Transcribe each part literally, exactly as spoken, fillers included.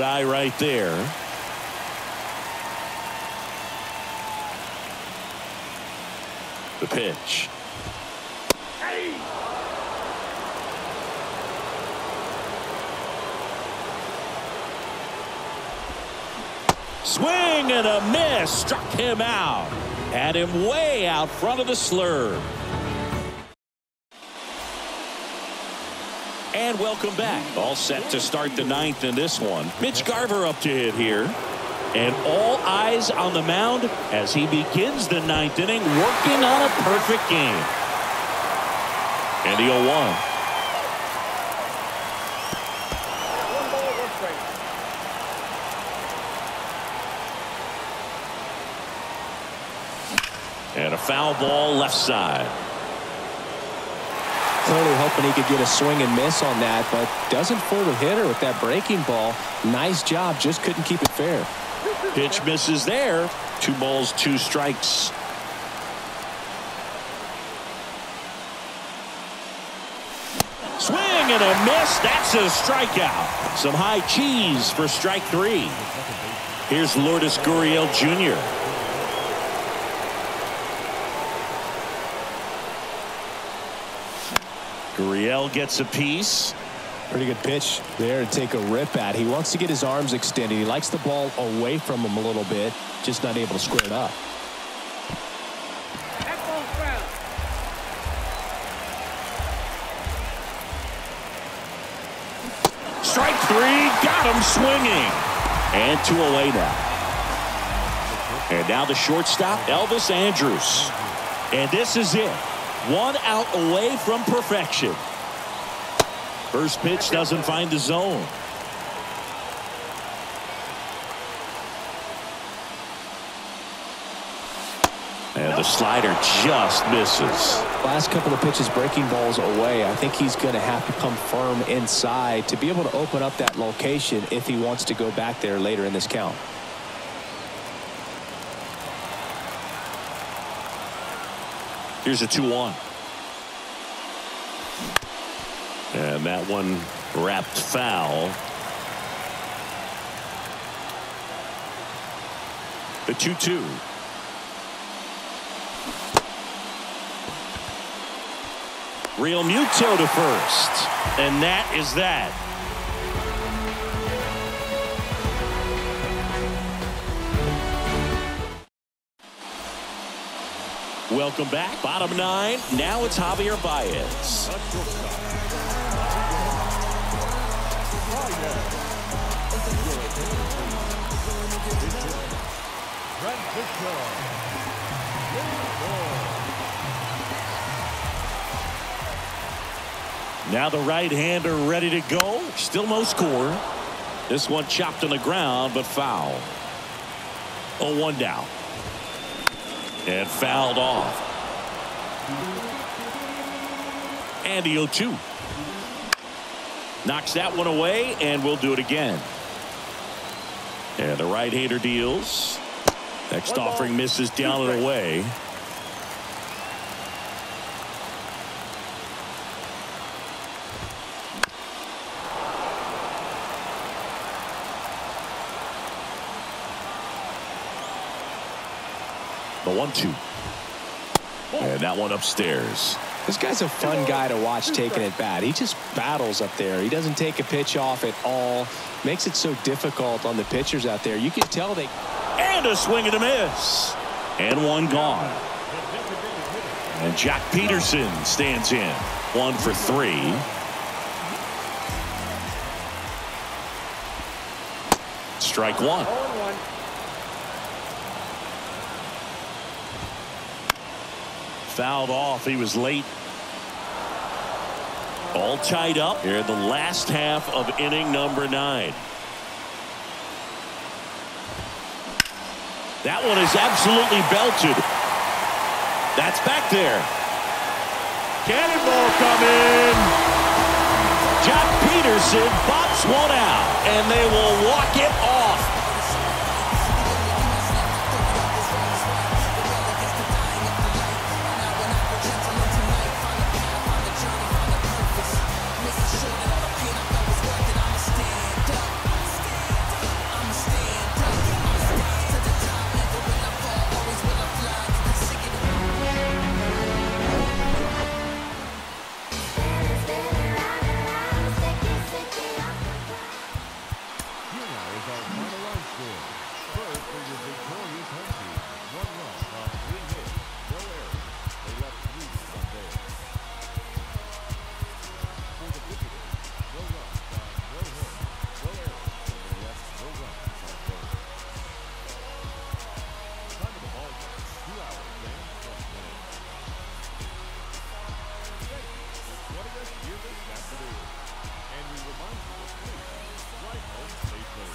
eye right there. The pitch. Swing and a miss. Struck him out. Had him way out front of the slurve. And welcome back. All set to start the ninth in this one. Mitch Garver up to hit here. And all eyes on the mound as he begins the ninth inning, working on a perfect game. And the oh one. And a foul ball left side. Clearly hoping he could get a swing and miss on that, but doesn't fool the hitter with that breaking ball. Nice job, just couldn't keep it fair. Pitch misses there. Two balls, two strikes. Swing and a miss. That's a strikeout. Some high cheese for strike three. Here's Lourdes Gurriel Junior Gurriel gets a piece. Pretty good pitch there to take a rip at. He wants to get his arms extended. He likes the ball away from him a little bit, just not able to square it up. Strike three, got him swinging. And two away now. And now the shortstop, Elvis Andrus. And this is it. One out away from perfection. First pitch doesn't find the zone. And the slider just misses. Last couple of pitches breaking balls away. I think he's going to have to come firm inside to be able to open up that location if he wants to go back there later in this count. Here's a two one. And that one wrapped foul. The two two. Real Muto to first. And that is that. Welcome back. Bottom nine. Now it's Javier Baez. Now the right-hander ready to go. Still no score. This one chopped on the ground, but foul. oh one down. And fouled off. And the oh two. Knocks that one away, and we'll do it again. And the right-hander deals. Next offering misses down and away. The one two. And that one upstairs. This guy's a fun guy to watch taking it bat. He just battles up there. He doesn't take a pitch off at all. Makes it so difficult on the pitchers out there. You can tell they... And a swing and a miss. And one gone. And Jack Peterson stands in. One for three. Strike one. Fouled off. He was late. All tied up here in the last half of inning number nine. That one is absolutely belted. That's back there. Cannonball coming. Jack Peterson bops one out, and they will walk it off. our final line score. First for your victorious home team. One run on three hits. No errors. They left three on base. For the visitors, no runs on no hits. No errors. They left no runs on base. Time of the ball game, two hours and twenty minutes. Thank you for joining us here this afternoon. And we remind you to please drive home safely.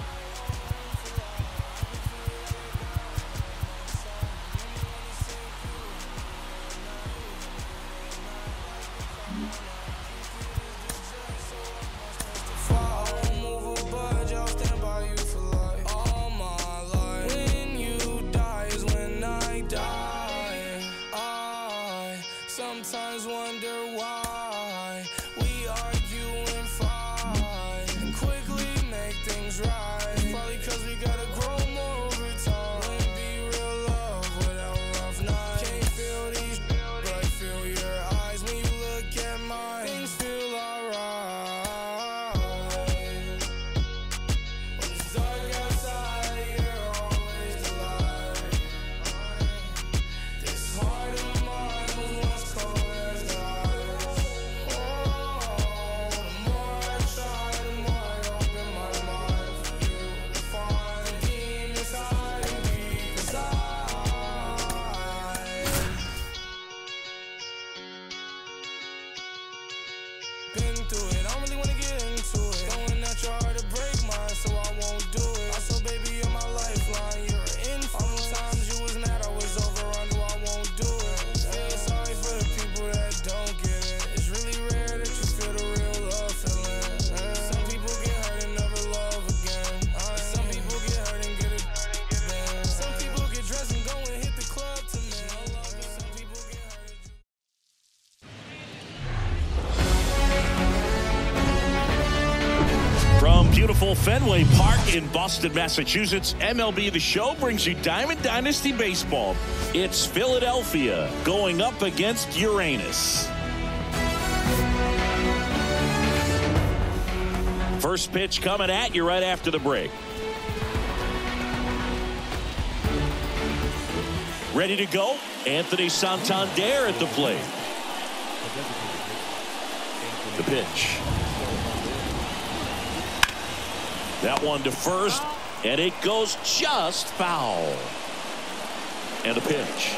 Sometimes wonder why we argue and fight and quickly make things right. Probably cause we gotta grow more over time. Wouldn't be real love without rough nights. Can't feel these, but I feel your eyes when you look at mine. Things feel alright. When it's dark outside, you're always the light. This heart of mine was once cold. Been through it, I don't really wanna get into it. Going at your heart to break mine, so I won't do it. I saw baby, you're my lifeline, you're an influence. All the times you was mad, I was over, I knew I won't do it. Feel sorry for the people that don't get it. It's really rare that you feel the real love feeling. Some people get hurt and never love again. Some people get hurt and get it again. Some people get dressed and go and hit the club to me. Some people get hurt and From beautiful Fenway Park in Boston, Massachusetts, M L B The Show brings you Diamond Dynasty Baseball. It's Philadelphia going up against Uranus. First pitch coming at you right after the break. Ready to go? Anthony Santander at the plate. The pitch. That one to first, and it goes just foul. And a pitch.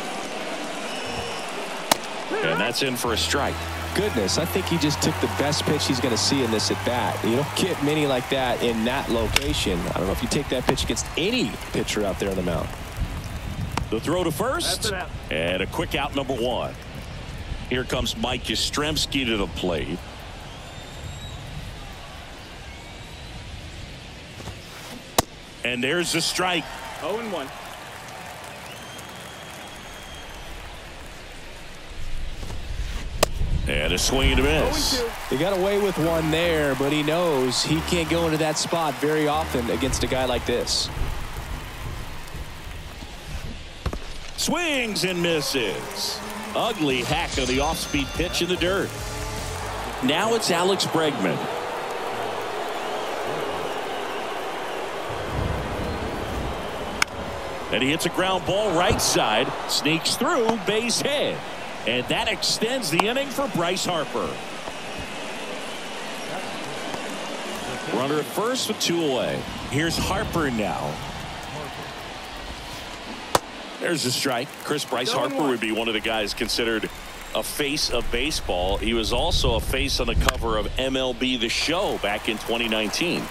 And that's in for a strike. Goodness, I think he just took the best pitch he's going to see in this at bat. You don't get many like that in that location. I don't know if you take that pitch against any pitcher out there on the mound. The throw to first, and a quick out, number one. Here comes Mike Yastrzemski to the plate. And there's the strike. oh and one. And a swing and a miss. He got away with one there, but he knows he can't go into that spot very often against a guy like this. Swings and misses. Ugly hack of the off-speed pitch in the dirt. Now it's Alex Bregman. And he hits a ground ball right side, sneaks through, base hit. And that extends the inning for Bryce Harper. Runner at first with two away. Here's Harper now. There's a strike. Chris, Bryce Harper would be one of the guys considered a face of baseball. He was also a face on the cover of M L B The Show back in twenty nineteen.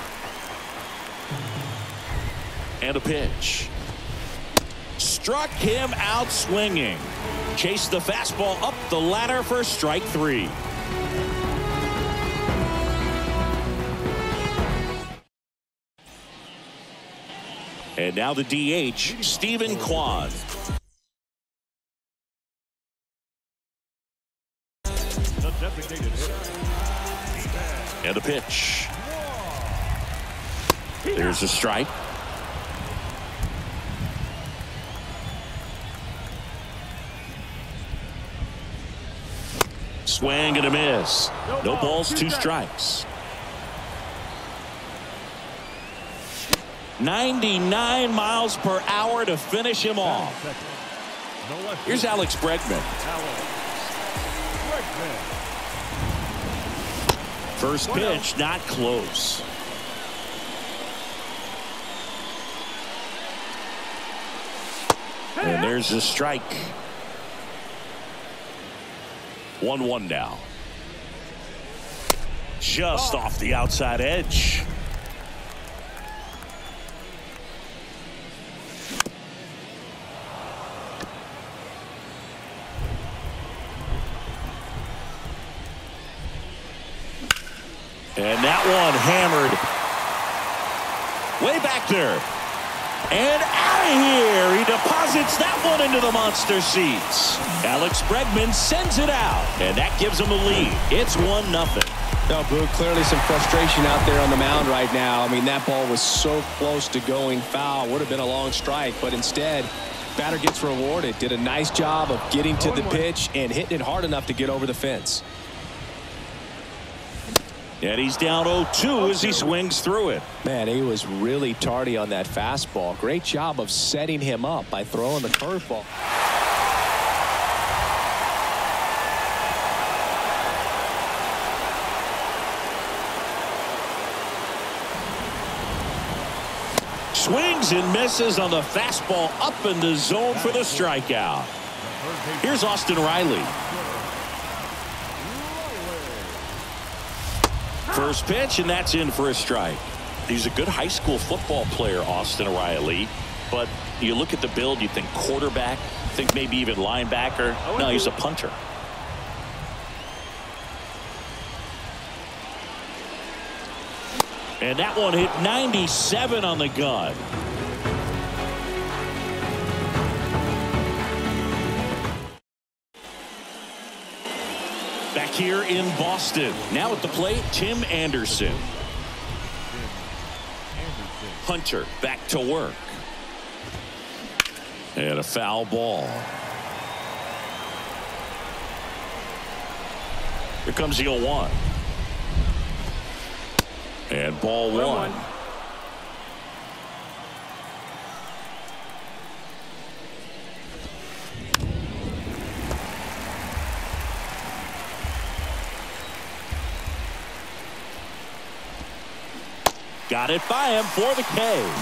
And a pitch. Struck him out swinging. Chased the fastball up the ladder for strike three. And now the D H, Stephen Kwan. And a pitch. There's a strike. Swing and a miss. No balls, two strikes. ninety-nine miles per hour to finish him off. Here's Alex Bregman. First pitch, not close. And there's a strike. one one now. Just off the outside edge. And that one hammered way back there. And out of here. He deposits that one into the monster seats. Alex Bregman sends it out. And that gives him the lead. It's one nothing. No, Boog, clearly some frustration out there on the mound right now. I mean, that ball was so close to going foul. Would have been a long strike, but instead, batter gets rewarded. Did a nice job of getting to the pitch and hitting it hard enough to get over the fence. And he's down oh two as he swings through it. Man, he was really tardy on that fastball. Great job of setting him up by throwing the curveball. Swings and misses on the fastball up in the zone for the strikeout. Here's Austin Riley. First pitch, and that's in for a strike. He's a good high school football player, Austin Riley. But you look at the build, you think quarterback, think maybe even linebacker. No, he's a punter. And that one hit ninety-seven on the gun. Back here in Boston. Now at the plate, Tim Anderson. Hunter back to work. And a foul ball. Here comes the oh one. And ball one. Got it by him for the K.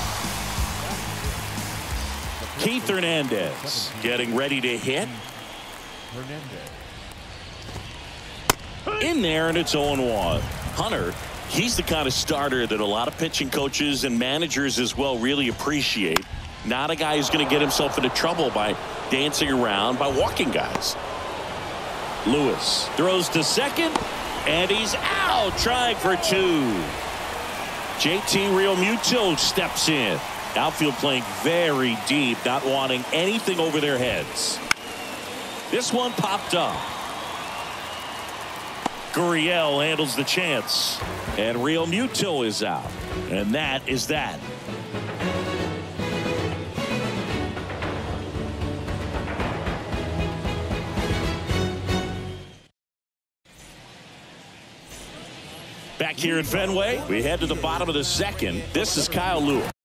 Keith Hernandez getting ready to hit. In there, and it's oh one. Hunter, he's the kind of starter that a lot of pitching coaches and managers as well really appreciate. Not a guy who's going to get himself into trouble by dancing around, by walking guys. Lewis throws to second, and he's out trying for two. J T Realmuto steps in. Outfield playing very deep, not wanting anything over their heads. This one popped up. Gurriel handles the chance, and Realmuto is out, and that is that. Back here at Fenway, we head to the bottom of the second. This is Kyle Lewis.